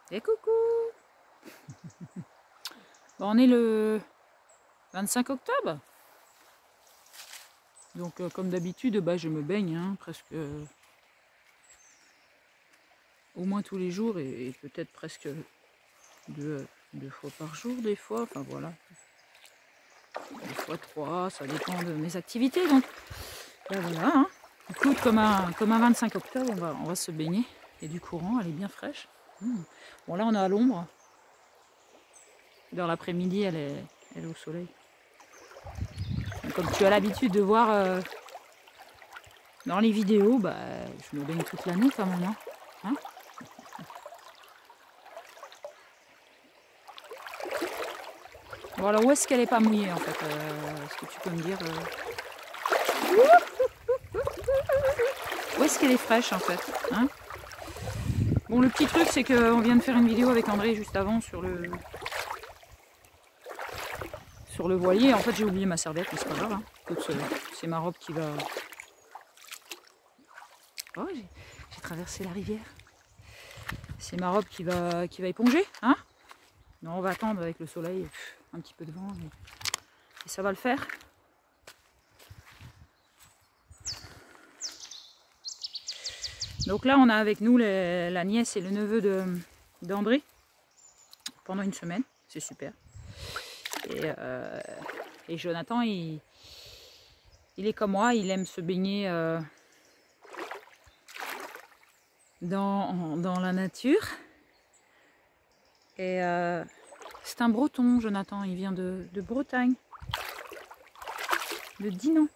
Et coucou. Bon, on est le 25 octobre. Donc comme d'habitude, bah, je me baigne hein, presque au moins tous les jours et peut-être presque deux fois par jour des fois. Enfin voilà. Des fois 3, ça dépend de mes activités. Donc bah, voilà. Hein. Écoute, comme un 25 octobre, on va se baigner. Il y a du courant, elle est bien fraîche. Bon là on est à l'ombre. Dans l'après-midi, elle est au soleil. Donc, comme tu as l'habitude de voir dans les vidéos, bah, je me baigne toute l'année quand même. Hein. Bon alors où est-ce qu'elle n'est pas mouillée en fait est-ce que tu peux me dire où est-ce qu'elle est fraîche en fait hein. Bon le petit truc c'est qu'on vient de faire une vidéo avec André juste avant sur le voilier. En fait j'ai oublié ma serviette mais c'est pas grave. Hein. C'est ma robe qui va... Oh j'ai traversé la rivière. C'est ma robe qui va éponger. Hein. Non on va attendre avec le soleil, un petit peu de vent et ça va le faire. Donc là, on a avec nous la nièce et le neveu d'André pendant une semaine. C'est super. Et Jonathan, il est comme moi, il aime se baigner dans la nature. Et c'est un Breton, Jonathan, il vient de Bretagne, de Dinan.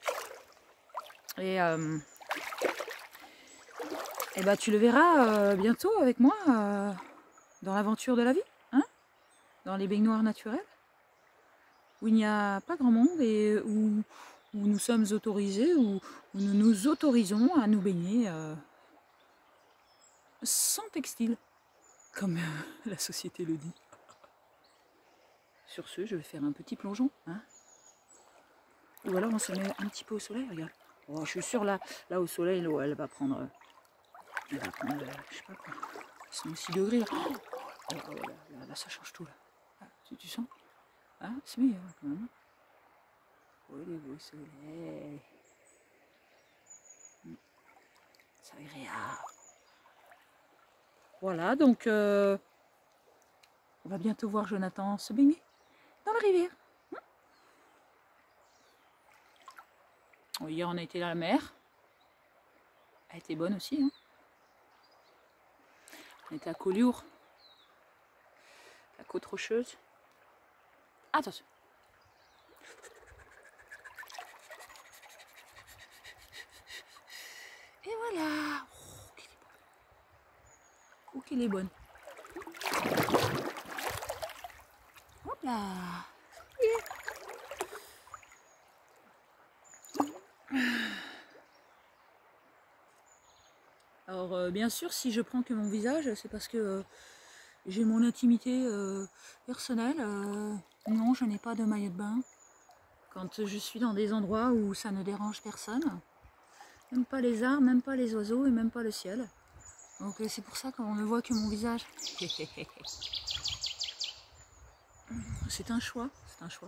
Et bah, tu le verras bientôt avec moi dans l'aventure de la vie, hein, dans les baignoires naturelles, où il n'y a pas grand monde et où nous sommes autorisés, où nous nous autorisons à nous baigner sans textile, comme la société le dit. Sur ce, je vais faire un petit plongeon, hein. Ou alors on se met un petit peu au soleil, regarde. Oh, je suis sûre là au soleil, l'eau, elle va prendre, je sais pas quoi, 6 degrés. Là. Oh, là, ça change tout là. Ah, tu sens? Ah, c'est meilleur quand même. Oh, les beaux soleils. C'est agréable. Voilà, donc on va bientôt voir Jonathan se baigner dans la rivière. Hier on a été à la mer. Elle était bonne aussi. Hein. On était à Collioure, la côte rocheuse. Attention. Et voilà. Oh, qu'elle est bonne. Hop là. Alors bien sûr, si je prends que mon visage, c'est parce que j'ai mon intimité personnelle. Non, je n'ai pas de maillot de bain. Quand je suis dans des endroits où ça ne dérange personne, même pas les arbres, même pas les oiseaux et même pas le ciel. Donc c'est pour ça qu'on ne voit que mon visage. C'est un choix, c'est un choix.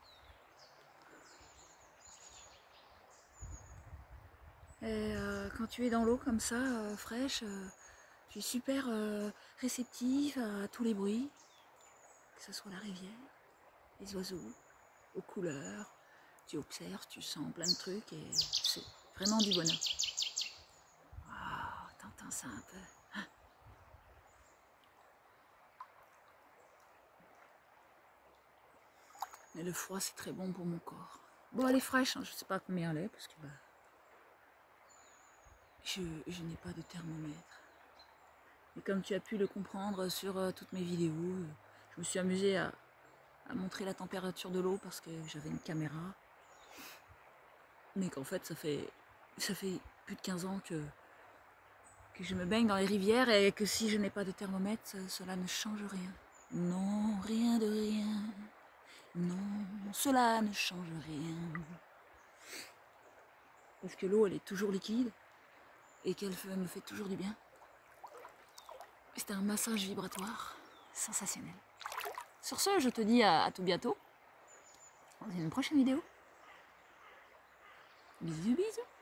Et quand tu es dans l'eau comme ça, fraîche, tu es super réceptif à tous les bruits, que ce soit la rivière, les oiseaux, aux couleurs. Tu observes, tu sens plein de trucs et c'est vraiment du bonheur. Waouh, t'entends ça un peu. Hein. Mais le froid, c'est très bon pour mon corps. Bon, elle est fraîche, hein, je ne sais pas combien elle est parce que bah, je n'ai pas de thermomètre. Et comme tu as pu le comprendre sur toutes mes vidéos, je me suis amusée à montrer la température de l'eau parce que j'avais une caméra. Mais qu'en fait, ça fait plus de 15 ans que je me baigne dans les rivières et que si je n'ai pas de thermomètre, cela ne change rien. Non, rien de rien. Non, cela ne change rien. Parce que l'eau, elle est toujours liquide et qu'elle me fait toujours du bien. C'était un massage vibratoire sensationnel. Sur ce, je te dis à tout bientôt dans une prochaine vidéo. Bisous bisous.